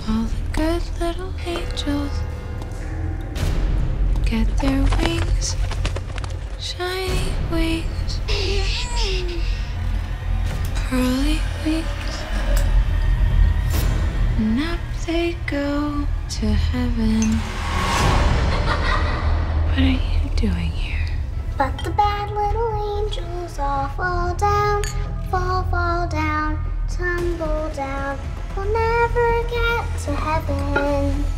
All the good little angels get their wings, shiny wings, pearly wings, and up they go to heaven. What are you doing here? But the bad little angels all fall down, fall down, tumble down. We'll never get to heaven.